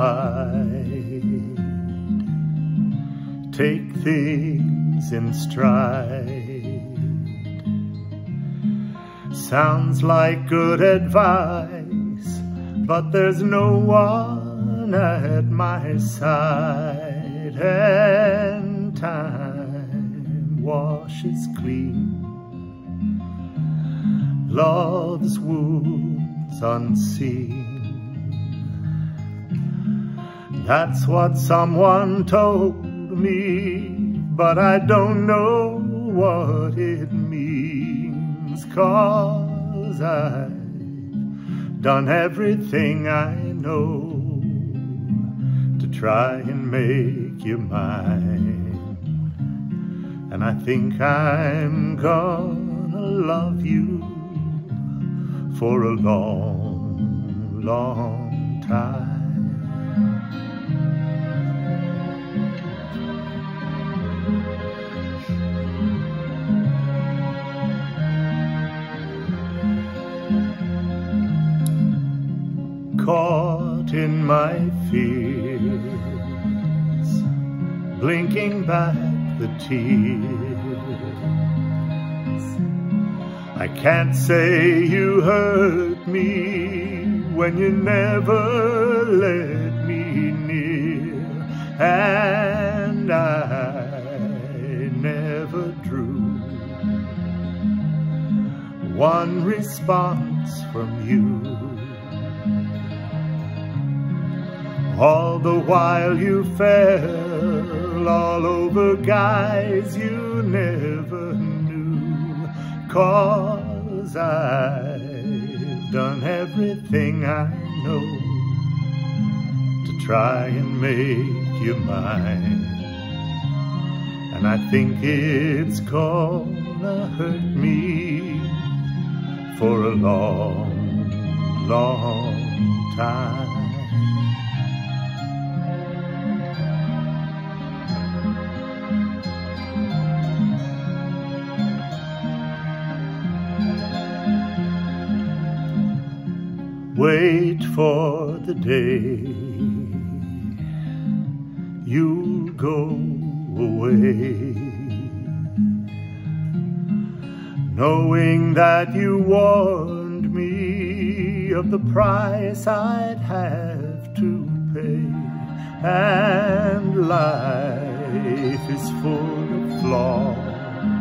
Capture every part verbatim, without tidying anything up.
wide. Take things in stride. Sounds like good advice, but there's no one at my side, and time washes clean love's wounds unseen. That's what someone told me, but I don't know what it means, 'cause I've done everything I know to try and make you mine, and I think I'm gonna love you for a long, long time. Caught in my fears, blinking back the tears. I can't say you hurt me when you never let me near, and I never drew one response from you. All the while you fell all over guys you never knew, 'cause I've done everything I know to try and make you mine, and I think it's gonna hurt me for a long, long time. Wait for the day you'll go away, knowing that you warned me of the price I'd have to pay, and life is full of flaws.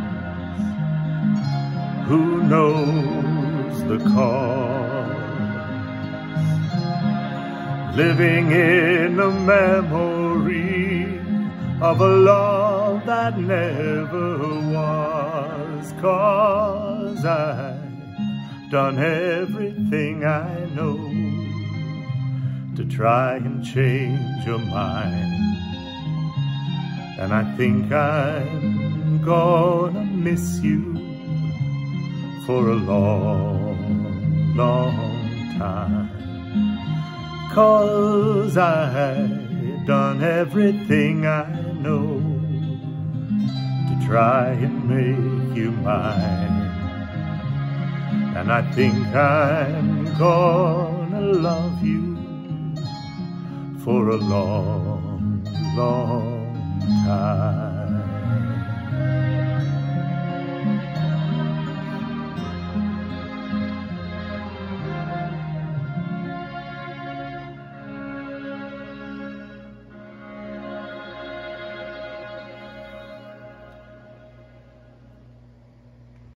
Who knows the cause? Living in a memory of a love that never was, 'cause I've done everything I know to try and change your mind, and I think I'm gonna miss you for a long, long time. 'Cause I've done everything I know to try and make you mine, and I think I'm gonna love you for a long, long time.